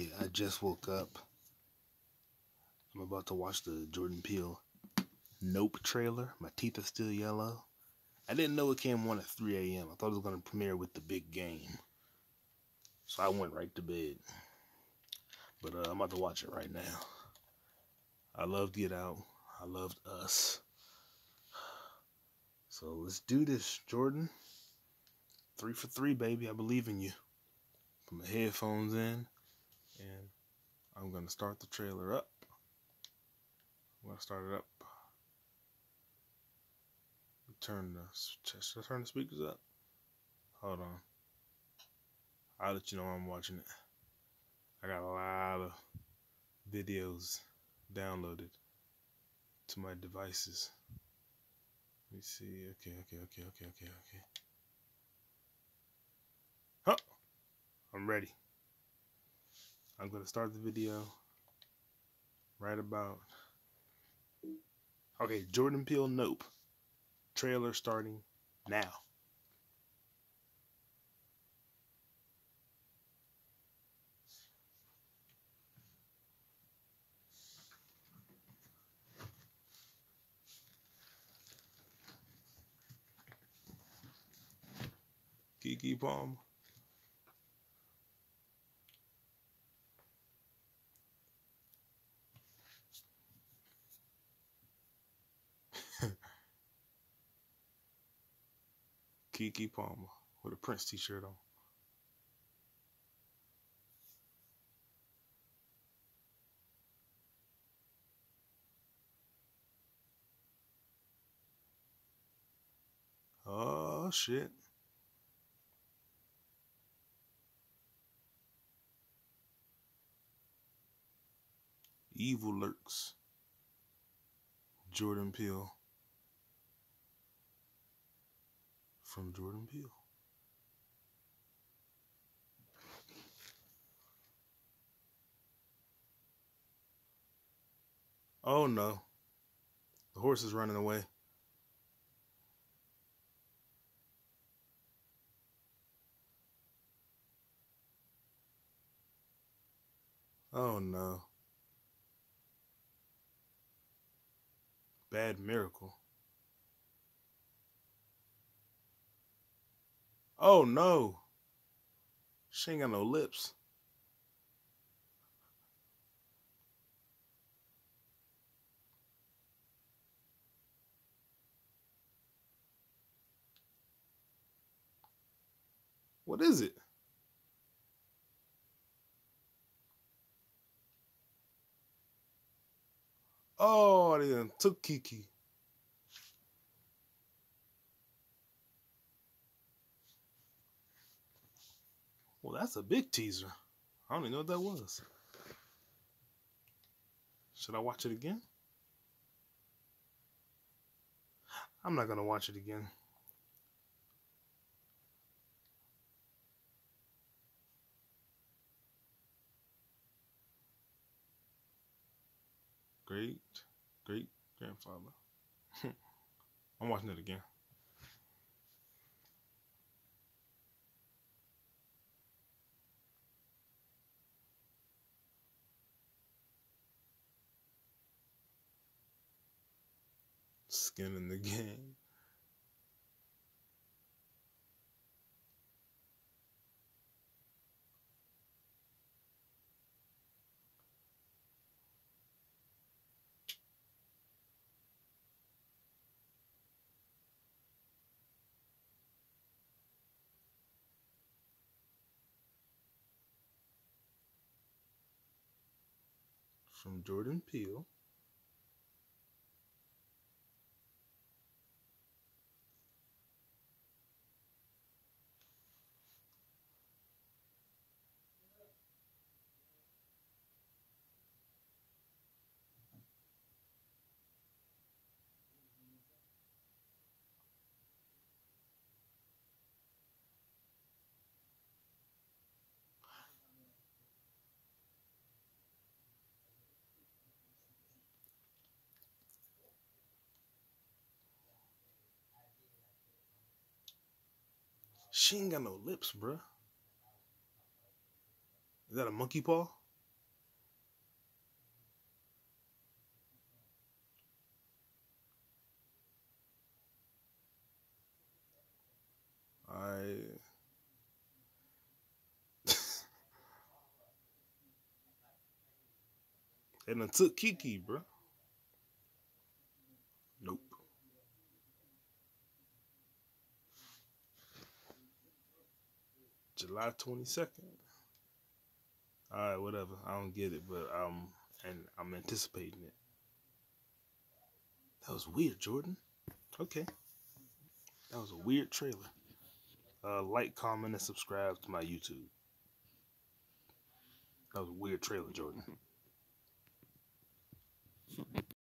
I just woke up. I'm about to watch the Jordan Peele Nope trailer. My teeth are still yellow. I didn't know it came on at 3 a.m. I thought it was going to premiere with the big game. So I went right to bed. But I'm about to watch it right now. I loved Get Out. I loved Us. So let's do this, Jordan. 3 for 3, baby. I believe in you. Put my headphones in. And I'm going to start the trailer up. I'm going to start it up. Should I turn the speakers up? Hold on. I'll let you know when I'm watching it. I got a lot of videos downloaded to my devices. Let me see. Okay. Huh! I'm ready. I'm going to start the video right about... Okay, Jordan Peele Nope. Trailer starting now. Keke Palmer. Keke Palmer with a Prince t-shirt on. Oh, shit. Evil lurks. Jordan Peele. From Jordan Peele. Oh no. The horse is running away. Oh no. Bad Miracle. Oh no. She ain't got no lips. What is it? Oh, they done took Keke. Well, that's a big teaser. I don't even know what that was. Should I watch it again? I'm not gonna watch it again. Great grandfather. I'm watching it again. Skin in the game. From Jordan Peele. She ain't got no lips, bruh. Is that a monkey paw? They done took Kiki, bro. Nope. July 22nd. Alright, whatever. I don't get it, but I'm anticipating it. That was weird, Jordan. Okay. That was a weird trailer. Like, comment, and subscribe to my YouTube. That was a weird trailer, Jordan.